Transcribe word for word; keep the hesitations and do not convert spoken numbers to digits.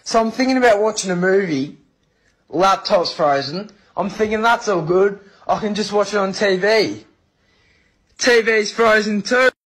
So I'm thinking about watching a movie. Laptop's frozen. I'm thinking that's all good. I can just watch it on T V. T V's frozen too.